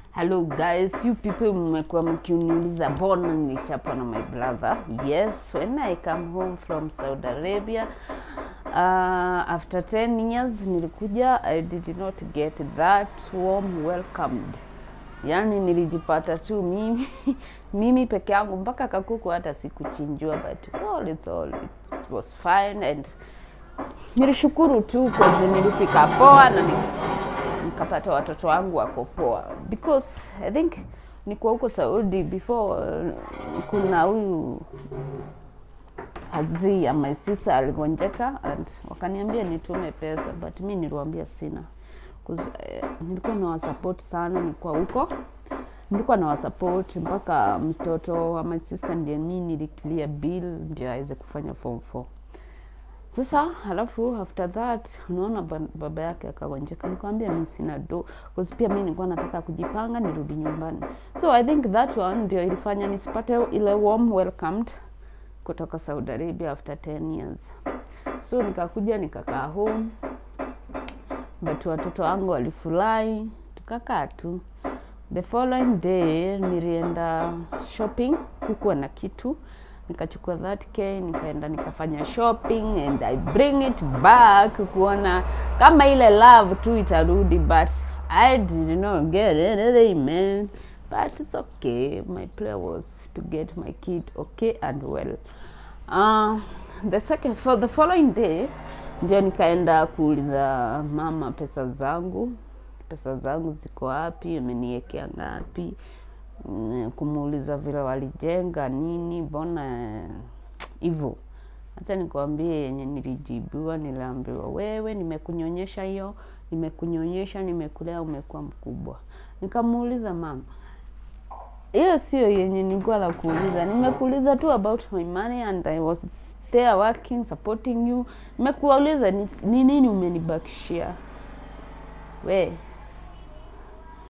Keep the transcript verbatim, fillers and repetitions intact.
Hello guys, you people mmekuwa mkiniuliza bona nilichapwa na my brother. Yes, when I come home from Saudi Arabia uh, after ten years nilikuja, I did not get that warm welcomed. Yani nilijipata tu mimi mimi peke yangu mpaka kakuku hata sikuchinjwa, but all it's all it was fine and nilishukuru tu kwa nilifika poa na nikapata watoto wangu wako poa, because I think niko huko Saudi before uh, kuna huyu Hazi ya my sister aligonjeka and wakaniambia nitume pesa, but mimi niliwaambia sina, because uh, nilikuwa na support sana, nilikuwa huko nilikuwa na support mpaka mtoto wa my sister ndiye mimi niliclear bill ndio aweze kufanya form four. Sasa halafu after that unaona baba yake akagonjeka, nikamwambia mimi sina do, because pia mimi nilikuwa nataka kujipanga nirudi nyumbani. So I think that one ndio ilifanya nisipate ile warm welcomed kutoka Saudi Arabia after ten years. So nikakuja nikakaa home, but watoto wangu walifurahi, tukakaa tu. The following day nilienda shopping, kukuwa na kitu, nikachukua that K nikaenda nikafanya shopping and I bring it back kuona kama ile love tu itarudi, but I did not get anything, man. But it's okay, my prayer was to get my kid okay and well. Uh, the second for the following day ndio nikaenda kuuliza mama pesa zangu pesa zangu ziko wapi, ameniwekea ngapi, kumuuliza vile walijenga nini, bona hivyo. Acha nikwambie yenye nilijibiwa, niliambiwa wewe nimekunyonyesha hiyo, nimekunyonyesha, nimekulea, umekuwa mkubwa. Nikamuuliza mama, hiyo sio yenye nilikuwa na kuuliza, nimekuuliza tu about my money and I was there working supporting you. Nimekuuliza ni nini umenibakishia we.